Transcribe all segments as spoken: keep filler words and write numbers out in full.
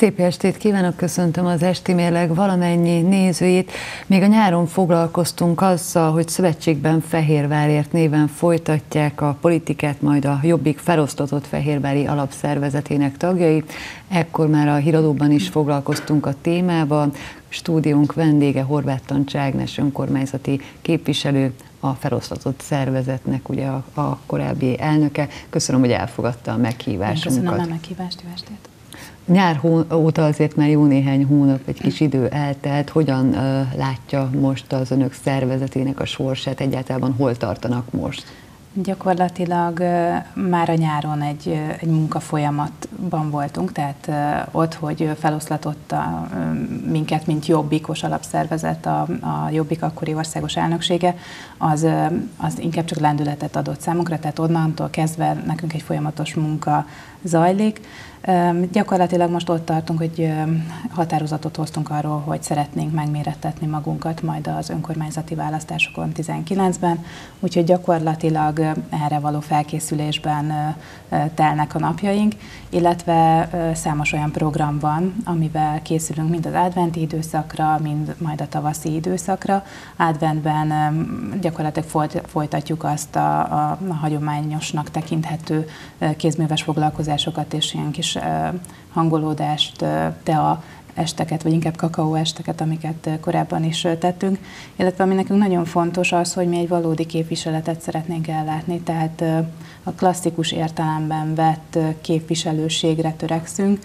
Szép estét kívánok, köszöntöm az Esti Mérleg valamennyi nézőit. Még a nyáron foglalkoztunk azzal, hogy szövetségben Fehérvárért néven folytatják a politikát, majd a Jobbik felosztatott fehérvári alapszervezetének tagjai. Ekkor már a Híradóban is foglalkoztunk a témával. Stúdiónk vendége Horváth Tancsi Ágnes önkormányzati képviselő, a felosztatott szervezetnek ugye a, a korábbi elnöke. Köszönöm, hogy elfogadta a meghívásunkat. Köszönöm a meghívást, jó estét! Nyár óta azért már jó néhány hónap, egy kis idő eltelt. Hogyan uh, látja most az önök szervezetének a sorsát? Egyáltalán hol tartanak most? Gyakorlatilag uh, már a nyáron egy, uh, egy munkafolyamatban voltunk, tehát uh, ott, hogy feloszlatotta uh, minket, mint Jobbikos alapszervezet, a, a Jobbik akkori országos elnöksége, az, uh, az inkább csak lendületet adott számunkra, tehát onnantól kezdve nekünk egy folyamatos munka zajlik. Gyakorlatilag most ott tartunk, hogy határozatot hoztunk arról, hogy szeretnénk megmérettetni magunkat majd az önkormányzati választásokon tizenkilencben, úgyhogy gyakorlatilag erre való felkészülésben telnek a napjaink, illetve számos olyan program van, amivel készülünk mind az adventi időszakra, mind majd a tavaszi időszakra. Adventben gyakorlatilag folytatjuk azt a, a, a hagyományosnak tekinthető kézműves foglalkozásokat és ilyen kis hangolódást, tea esteket, vagy inkább kakaó esteket, amiket korábban is tettünk, illetve ami nekünk nagyon fontos az, hogy mi egy valódi képviseletet szeretnénk ellátni, tehát a klasszikus értelemben vett képviselőségre törekszünk,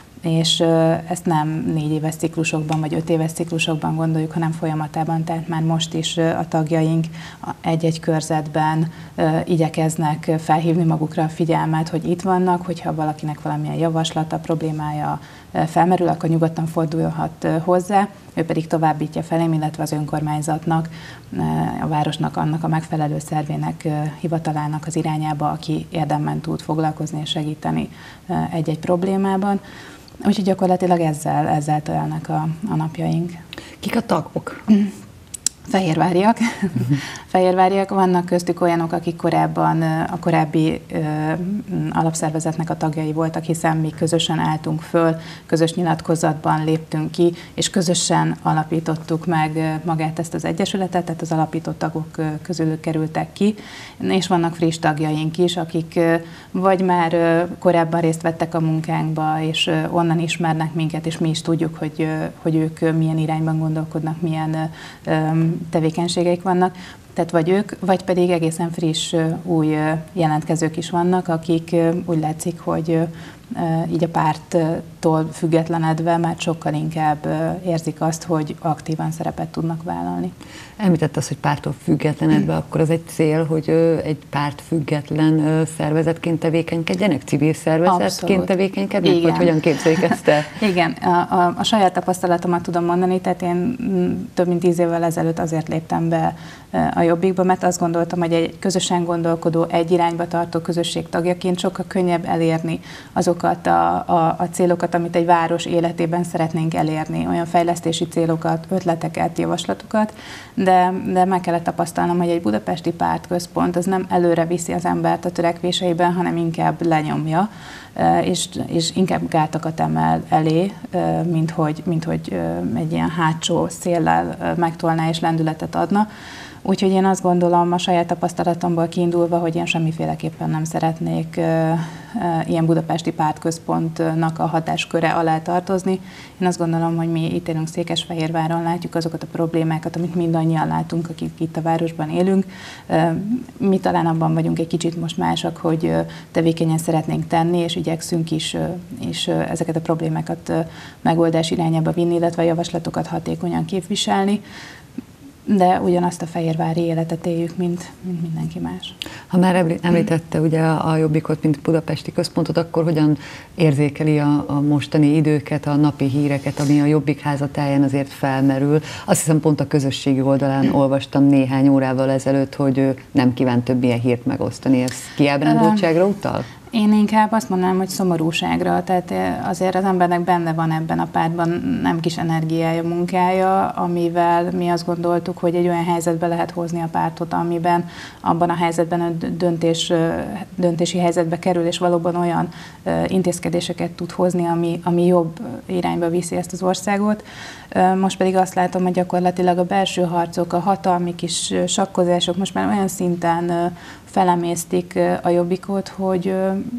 és ezt nem négy éves ciklusokban vagy öt éves ciklusokban gondoljuk, hanem folyamatában, tehát már most is a tagjaink egy-egy körzetben igyekeznek felhívni magukra a figyelmet, hogy itt vannak, hogyha valakinek valamilyen javaslata, problémája felmerül, akkor nyugodtan fordulhat hozzá, ő pedig továbbítja felém, illetve az önkormányzatnak, a városnak, annak a megfelelő szervének, hivatalának az irányába, aki érdemben tud foglalkozni és segíteni egy-egy problémában. Úgyhogy gyakorlatilag ezzel, ezzel telnek a, a napjaink. Kik a tagok? Fehérváriak. Fehérváriak, vannak köztük olyanok, akik korábban a korábbi ö, alapszervezetnek a tagjai voltak, hiszen mi közösen álltunk föl, közös nyilatkozatban léptünk ki, és közösen alapítottuk meg magát ezt az egyesületet, tehát az alapított tagok közül kerültek ki, és vannak friss tagjaink is, akik vagy már korábban részt vettek a munkánkba, és onnan ismernek minket, és mi is tudjuk, hogy, hogy ők milyen irányban gondolkodnak, milyen tevékenységeik vannak, tehát vagy ők, vagy pedig egészen friss, új jelentkezők is vannak, akik úgy látszik, hogy így a párttól függetlenedve már sokkal inkább érzik azt, hogy aktívan szerepet tudnak vállalni. Említett azt, hogy párttól függetlenedve, akkor az egy cél, hogy egy párt független szervezetként tevékenykedjenek, civil szervezetként Abszolút. tevékenykednek, Igen. vagy hogyan képzelik ezt el? Igen, a, a, a saját tapasztalatomat tudom mondani, tehát én több mint tíz évvel ezelőtt azért léptem be a Jobbikba, mert azt gondoltam, hogy egy közösen gondolkodó, egy irányba tartó közösség tagjaként sokkal könnyebb elérni azokat a, a, a célokat, amit egy város életében szeretnénk elérni, olyan fejlesztési célokat, ötleteket, javaslatokat, de, de meg kellett tapasztalnom, hogy egy budapesti pártközpont az nem előre viszi az embert a törekvéseiben, hanem inkább lenyomja, és, és inkább gátakat emel elé, mint hogy, mint hogy egy ilyen hátsó széllel megtolná és lendületet adna. Úgyhogy én azt gondolom, a saját tapasztalatomból kiindulva, hogy én semmiféleképpen nem szeretnék uh, uh, ilyen budapesti pártközpontnak a hatásköre alá tartozni. Én azt gondolom, hogy mi itt élünk Székesfehérváron, látjuk azokat a problémákat, amit mindannyian látunk, akik itt a városban élünk. Uh, mi talán abban vagyunk egy kicsit most másak, hogy uh, tevékenyen szeretnénk tenni, és igyekszünk is, uh, és uh, ezeket a problémákat uh, megoldás irányába vinni, illetve a javaslatokat hatékonyan képviselni. De ugyanazt a fehérvári életet éljük, mint, mint mindenki más. Ha már említette ugye a Jobbikot, mint budapesti központot, akkor hogyan érzékeli a, a mostani időket, a napi híreket, ami a Jobbik házatáján azért felmerül? Azt hiszem pont a közösségi oldalán olvastam néhány órával ezelőtt, hogy nem kíván több ilyen hírt megosztani. Ez kiábrándultságra utal? Én inkább azt mondanám, hogy szomorúságra, tehát azért az embernek benne van ebben a pártban nem kis energiája, munkája, amivel mi azt gondoltuk, hogy egy olyan helyzetbe lehet hozni a pártot, amiben abban a helyzetben a döntés, döntési helyzetbe kerül, és valóban olyan intézkedéseket tud hozni, ami, ami jobb irányba viszi ezt az országot. Most pedig azt látom, hogy gyakorlatilag a belső harcok, a hatalmi kis sakkozások most már olyan szinten felemésztik a Jobbikot, hogy,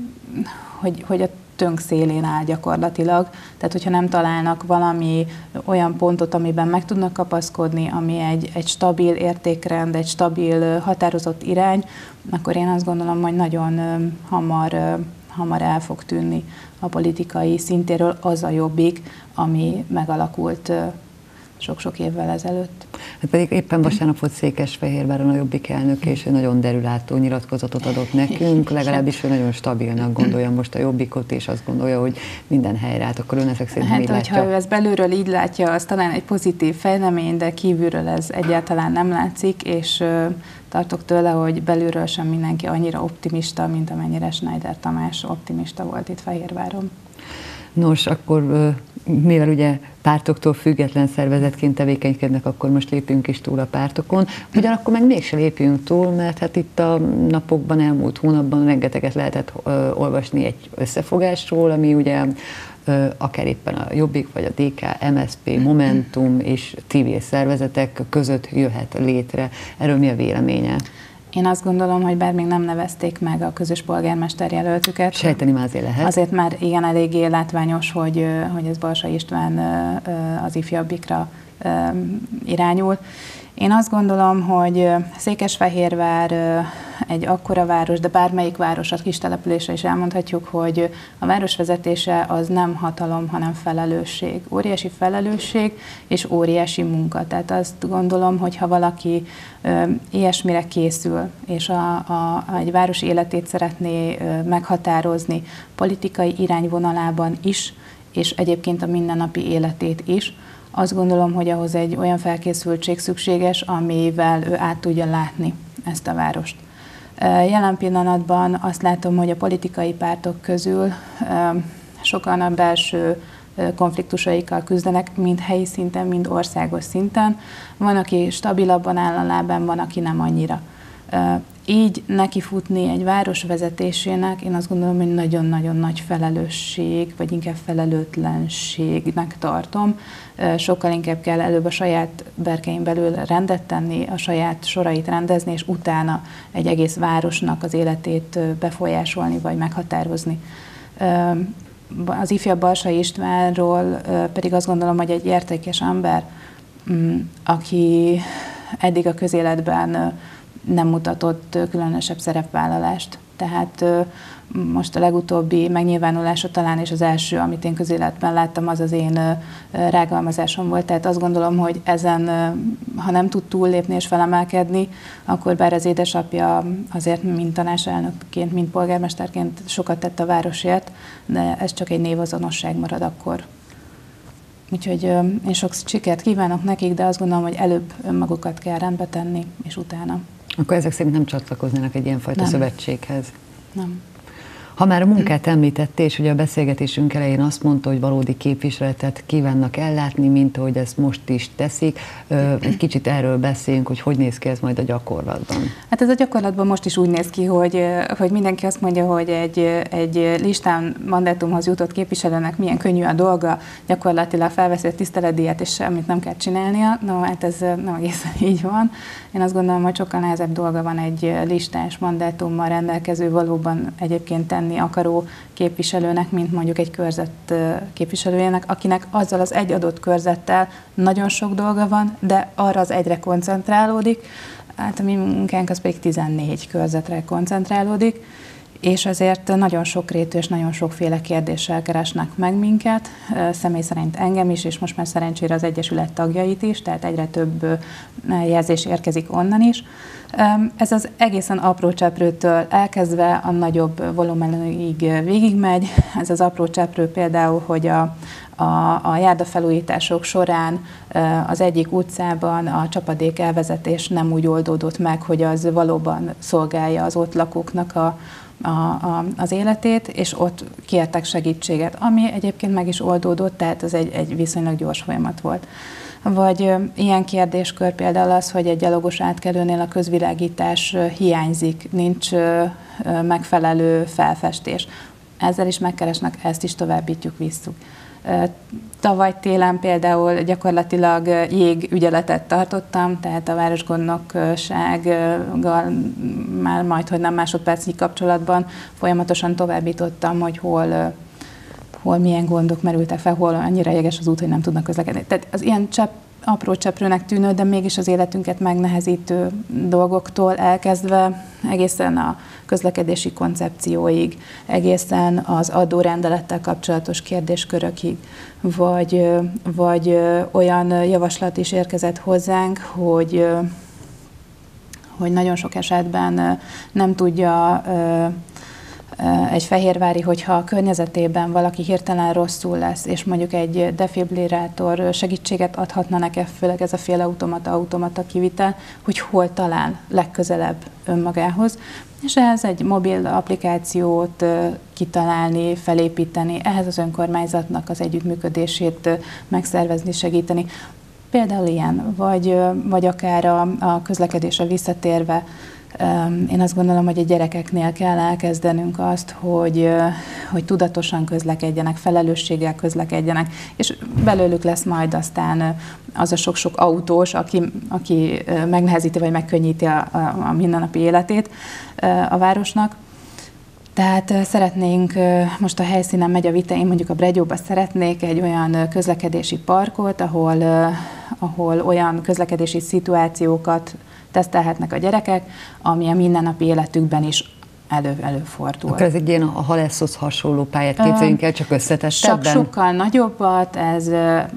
hogy, hogy a tönk szélén áll gyakorlatilag. Tehát, hogyha nem találnak valami olyan pontot, amiben meg tudnak kapaszkodni, ami egy, egy stabil értékrend, egy stabil, határozott irány, akkor én azt gondolom, hogy nagyon hamar, hamar el fog tűnni a politikai szintéről az a Jobbik, ami megalakult sok-sok évvel ezelőtt. Hát pedig éppen vasárnap volt Székesfehérváron a Jobbik elnök, és egy nagyon derülátó nyilatkozatot adott nekünk, legalábbis ő nagyon stabilnak gondolja most a Jobbikot, és azt gondolja, hogy minden helyre állt. Akkor ön ezek szerint hát, így látja? Hát, hogyha ő ezt belülről így látja, az talán egy pozitív fejlemény, de kívülről ez egyáltalán nem látszik, és uh, tartok tőle, hogy belülről sem mindenki annyira optimista, mint amennyire Schneider Tamás optimista volt itt Fehérváron. Nos, akkor mivel ugye pártoktól független szervezetként tevékenykednek, akkor most lépjünk is túl a pártokon. Ugyanakkor meg mégse lépjünk túl, mert hát itt a napokban, elmúlt hónapban rengeteget lehetett ö, olvasni egy összefogásról, ami ugye ö, akár éppen a Jobbik, vagy a dé ká, em es zé pé, Momentum és civil szervezetek között jöhet létre. Erről mi a véleménye? Én azt gondolom, hogy bár még nem nevezték meg a közös polgármester jelöltüket. Sejteni már azért lehet. Azért már igen eléggé látványos, hogy, hogy ez Balsa István az ifjabbikra irányul. Én azt gondolom, hogy Székesfehérvár egy akkora város, de bármelyik város, a kis településre is elmondhatjuk, hogy a városvezetése az nem hatalom, hanem felelősség. Óriási felelősség és óriási munka. Tehát azt gondolom, hogy ha valaki ilyesmire készül, és a, a, egy város életét szeretné meghatározni politikai irányvonalában is, és egyébként a mindennapi életét is, azt gondolom, hogy ahhoz egy olyan felkészültség szükséges, amivel ő át tudja látni ezt a várost. Jelen pillanatban azt látom, hogy a politikai pártok közül sokan a belső konfliktusaikkal küzdenek, mind helyi szinten, mind országos szinten. Van, aki stabilabban áll a lábán, van, aki nem annyira. Így nekifutni egy város vezetésének, én azt gondolom, hogy nagyon-nagyon nagy felelősség, vagy inkább felelőtlenségnek tartom. Sokkal inkább kell előbb a saját berkein belül rendet tenni, a saját sorait rendezni, és utána egy egész városnak az életét befolyásolni, vagy meghatározni. Az ifjabb Balsa Istvánról pedig azt gondolom, hogy egy értékes ember, aki eddig a közéletben nem mutatott különösebb szerepvállalást. Tehát most a legutóbbi megnyilvánulása talán és az első, amit én közéletben láttam, az az én rágalmazásom volt. Tehát azt gondolom, hogy ezen, ha nem tud túllépni és felemelkedni, akkor bár az édesapja azért mint tanácselnökként, mint polgármesterként sokat tett a városért, de ez csak egy névazonosság marad akkor. Úgyhogy én sok sikert kívánok nekik, de azt gondolom, hogy előbb önmagukat kell rendbe tenni, és utána. Akkor ezek szerint nem csatlakoznának egy ilyenfajta nem. szövetséghez? Nem. Ha már a munkát említette, és ugye a beszélgetésünk elején azt mondta, hogy valódi képviseletet kívánnak ellátni, mint ahogy ezt most is teszik. Egy kicsit erről beszéljünk, hogy hogy néz ki ez majd a gyakorlatban. Hát ez a gyakorlatban most is úgy néz ki, hogy, hogy mindenki azt mondja, hogy egy, egy listán mandátumhoz jutott képviselőnek milyen könnyű a dolga, gyakorlatilag felveszi a tiszteletdíjat, és semmit nem kell csinálnia. No, hát ez nem egészen így van. Én azt gondolom, hogy sokkal nehezebb dolga van egy listás mandátummal rendelkező, valóban egyébként tenni akaró képviselőnek, mint mondjuk egy körzet képviselőjének, akinek azzal az egy adott körzettel nagyon sok dolga van, de arra az egyre koncentrálódik. Hát a mi munkánk az pedig tizennégy körzetre koncentrálódik, és ezért nagyon sokrétű és nagyon sokféle kérdéssel keresnek meg minket, személy szerint engem is, és most már szerencsére az Egyesület tagjait is, tehát egyre több jelzés érkezik onnan is. Ez az egészen apró cseprőtől elkezdve a nagyobb volumenig végigmegy. Ez az apró cseprő például, hogy a, a, a járdafelújítások során az egyik utcában a csapadék elvezetés nem úgy oldódott meg, hogy az valóban szolgálja az ott lakóknak a a, a, az életét, és ott kértek segítséget, ami egyébként meg is oldódott, tehát ez egy, egy viszonylag gyors folyamat volt. Vagy ö, ilyen kérdéskör például az, hogy egy gyalogos átkelőnél a közvilágítás ö, hiányzik, nincs ö, ö, megfelelő felfestés. Ezzel is megkeresnek, ezt is továbbítjuk, visszük. Tavaly télen például gyakorlatilag jégügyeletet tartottam, tehát a városgondnoksággal már majd, hogy nem másodpercnyi kapcsolatban folyamatosan továbbítottam, hogy hol, hol milyen gondok merültek fel, hol annyira jeges az út, hogy nem tudnak közlekedni. Tehát az ilyen csepp, apró cseprőnek tűnő, de mégis az életünket megnehezítő dolgoktól elkezdve egészen a közlekedési koncepcióig, egészen az adórendelettel kapcsolatos kérdéskörökig, vagy, vagy olyan javaslat is érkezett hozzánk, hogy, hogy nagyon sok esetben nem tudja egy fehérvári, hogyha a környezetében valaki hirtelen rosszul lesz, és mondjuk egy defibrillátor segítséget adhatna nekem, főleg ez a félautomata, automata kivitel, hogy hol talál legközelebb önmagához, és ehhez egy mobil applikációt kitalálni, felépíteni, ehhez az önkormányzatnak az együttműködését megszervezni, segíteni. Például ilyen, vagy, vagy akár a, a közlekedésre visszatérve, én azt gondolom, hogy a gyerekeknél kell elkezdenünk azt, hogy, hogy tudatosan közlekedjenek, felelősséggel közlekedjenek, és belőlük lesz majd aztán az a sok-sok autós, aki, aki megnehezíti vagy megkönnyíti a, a, a mindennapi életét a városnak. Tehát szeretnénk, most a helyszínen megy a vita, én mondjuk a Bregyóba szeretnék egy olyan közlekedési parkot, ahol, ahol olyan közlekedési szituációkat tesztelhetnek a gyerekek, ami a mindennapi életükben is elő, előfordul. Akkor ez egy ilyen a Haleszhoz hasonló pályát képzeljünk el, csak összetettebben? Csak sokkal nagyobbat, ez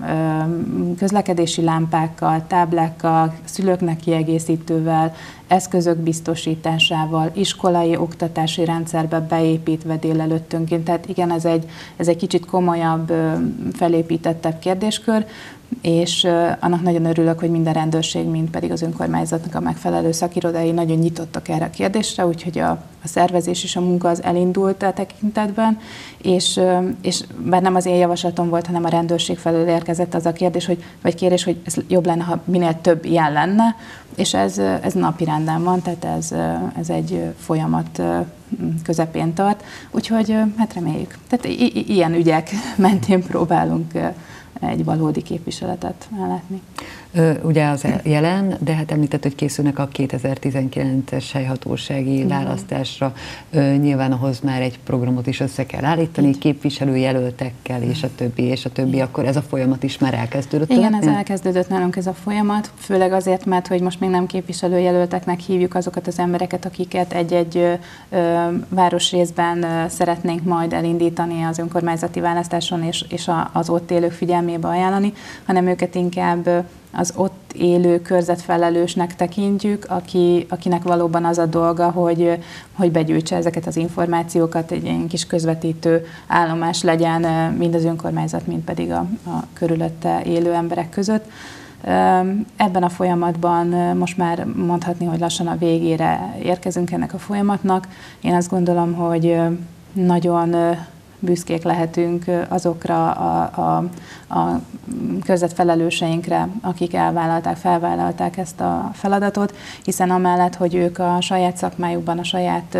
közlekedési lámpákkal, táblákkal, szülőknek kiegészítővel, eszközök biztosításával, iskolai oktatási rendszerbe beépítve délelőttönként. Tehát igen, ez egy, ez egy kicsit komolyabb, felépítettebb kérdéskör, és annak nagyon örülök, hogy mind a rendőrség, mind pedig az önkormányzatnak a megfelelő szakirodái nagyon nyitottak erre a kérdésre, úgyhogy a, a szervezés és a munka az elindult a tekintetben, és, és bár nem az én javaslatom volt, hanem a rendőrség felől érkezett az a kérdés, hogy, vagy kérés, hogy ez jobb lenne, ha minél több ilyen lenne, és ez, ez napirenden van, tehát ez, ez egy folyamat közepén tart, úgyhogy hát reméljük. Tehát i- i- ilyen ügyek mentén próbálunk egy valódi képviseletet ellátni. Ugye az jelen, de hát említett, hogy készülnek a kétezer-tizenkilences helyhatósági választásra. Nyilván ahhoz már egy programot is össze kell állítani, képviselőjelöltekkel és a többi, és a többi, akkor ez a folyamat is már elkezdődött? Igen, ez elkezdődött nálunk ez a folyamat, főleg azért, mert hogy most még nem képviselőjelölteknek hívjuk azokat az embereket, akiket egy-egy ö, városrészben ö, szeretnénk majd elindítani az önkormányzati választáson, és, és a, az ott élők figyelmébe ajánlani, hanem őket inkább ö, az ott élő körzetfelelősnek tekintjük, aki, akinek valóban az a dolga, hogy, hogy begyűjtse ezeket az információkat, egy ilyen kis közvetítő állomás legyen mind az önkormányzat, mind pedig a, a körülötte élő emberek között. Ebben a folyamatban most már mondhatni, hogy lassan a végére érkezünk ennek a folyamatnak. Én azt gondolom, hogy nagyon büszkék lehetünk azokra a, a, a körzetfelelőseinkre, akik elvállalták, felvállalták ezt a feladatot, hiszen amellett, hogy ők a saját szakmájukban, a saját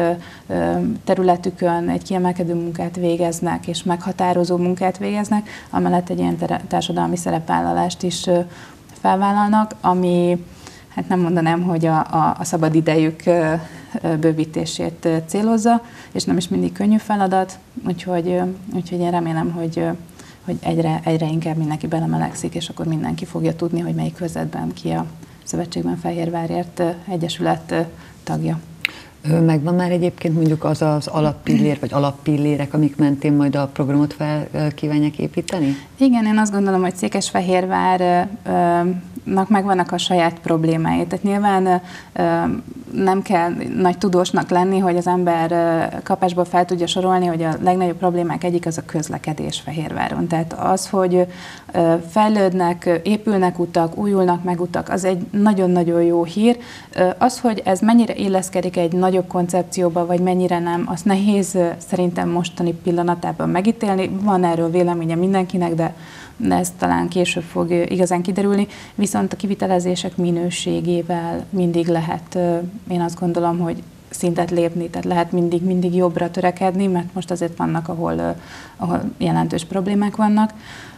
területükön egy kiemelkedő munkát végeznek, és meghatározó munkát végeznek, amellett egy ilyen társadalmi szerepvállalást is felvállalnak, ami, hát nem mondanám, hogy a, a, a szabad idejük bővítését célozza, és nem is mindig könnyű feladat, úgyhogy, úgyhogy én remélem, hogy, hogy egyre, egyre inkább mindenki belemelegszik, és akkor mindenki fogja tudni, hogy melyik körzetben ki a Szövetségben Fehérvárért Egyesület tagja. Megvan már egyébként mondjuk az az alappillér, vagy alappillérek, amik mentén majd a programot fel kívánják építeni? Igen, én azt gondolom, hogy Székesfehérvárnak megvannak a saját problémái. Tehát nyilván nem kell nagy tudósnak lenni, hogy az ember kapásból fel tudja sorolni, hogy a legnagyobb problémák egyik az a közlekedés Fehérváron. Tehát az, hogy fejlődnek, épülnek utak, újulnak meg utak, az egy nagyon-nagyon jó hír. Az, hogy ez mennyire illeszkedik egy nagyobb koncepcióba, vagy mennyire nem, az nehéz szerintem mostani pillanatában megítélni. Van erről véleménye mindenkinek, de de ez talán később fog igazán kiderülni, viszont a kivitelezések minőségével mindig lehet, én azt gondolom, hogy szintet lépni, tehát lehet mindig, mindig jobbra törekedni, mert most azért vannak, ahol, ahol jelentős problémák vannak.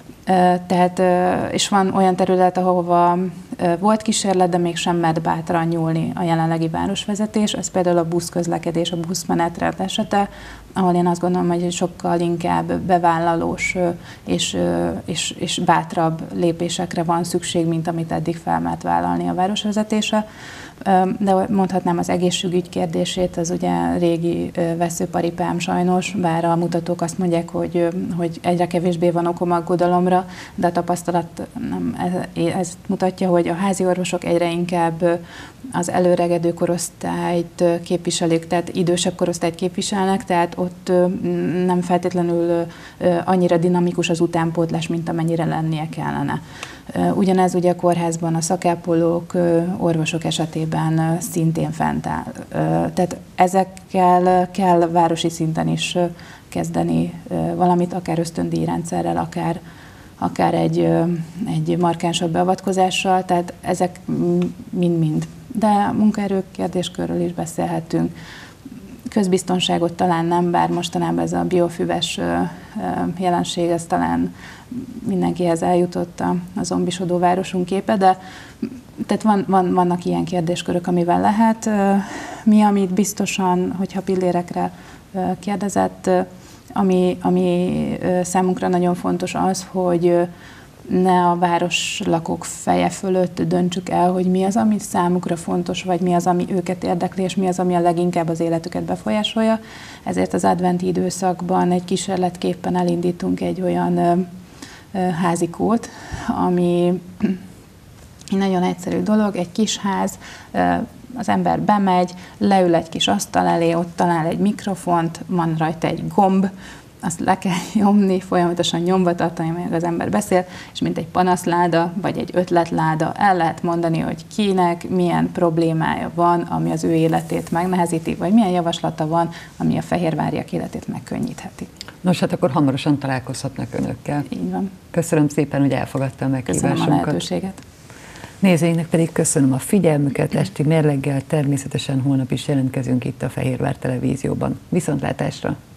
Tehát, és van olyan terület, ahova volt kísérlet, de mégsem mert bátran nyúlni a jelenlegi városvezetés, ez például a buszközlekedés, a buszmenetrend esete, ahol én azt gondolom, hogy sokkal inkább bevállalós és, és, és bátrabb lépésekre van szükség, mint amit eddig felmert vállalni a városvezetése. De mondhatnám az egészségügy kérdését, ez ugye régi veszőparipám sajnos, bár a mutatók azt mondják, hogy, hogy egyre kevésbé van okom aggodalomra, de a tapasztalat nem, ez, ez mutatja, hogy a házi orvosok egyre inkább az előregedő korosztályt képviselik, tehát idősebb korosztályt képviselnek, tehát ott nem feltétlenül annyira dinamikus az utánpótlás, mint amennyire lennie kellene. Ugyanez ugye a kórházban a szakápolók, orvosok esetében szintén fent áll. Tehát ezekkel kell városi szinten is kezdeni valamit, akár ösztöndíjrendszerrel, akár, akár egy, egy markánsabb beavatkozással, tehát ezek mind-mind. De a munkaerő kérdéskörről is beszélhetünk. Közbiztonságot talán nem, bár mostanában ez a biofüves jelenség, ez talán mindenkihez eljutott a zombisodó városunk képe, de tehát van, van, vannak ilyen kérdéskörök, amivel lehet. Mi, amit biztosan, hogyha pillérekre kérdezett, ami, ami számunkra nagyon fontos az, hogy ne a városlakók feje fölött döntsük el, hogy mi az, ami számukra fontos, vagy mi az, ami őket érdekli, és mi az, ami a leginkább az életüket befolyásolja. Ezért az adventi időszakban egy kísérletképpen elindítunk egy olyan házikót, ami egy nagyon egyszerű dolog, egy kis ház, az ember bemegy, leül egy kis asztal elé, ott talál egy mikrofont, van rajta egy gomb, azt le kell nyomni, folyamatosan nyomva tartani, amíg az ember beszél, és mint egy panaszláda, vagy egy ötletláda, el lehet mondani, hogy kinek milyen problémája van, ami az ő életét megnehezíti, vagy milyen javaslata van, ami a fehérváriak életét megkönnyítheti. Nos, hát akkor hamarosan találkozhatnak önökkel. Így van. Köszönöm szépen, hogy elfogadta a meghívásunkat. Köszönöm a lehetőséget. Nézőinknek pedig köszönöm a figyelmüket, esti mérleggel természetesen holnap is jelentkezünk itt a Fehérvár Televízióban. Viszontlátásra!